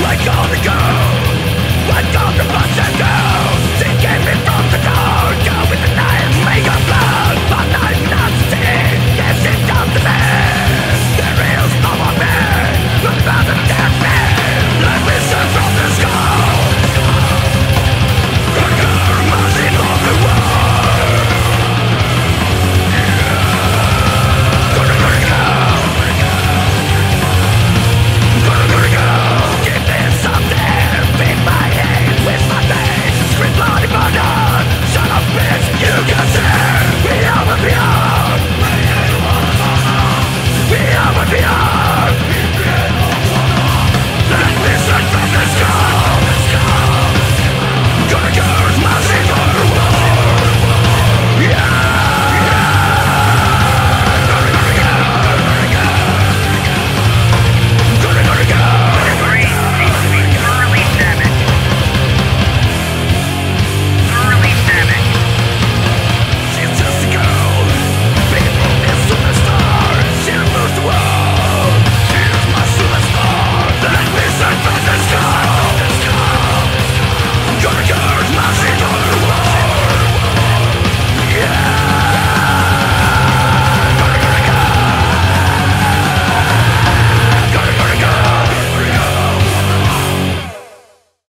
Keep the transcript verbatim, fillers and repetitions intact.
Like all the girls, like all the monsters girls, she came in from the dark, go with the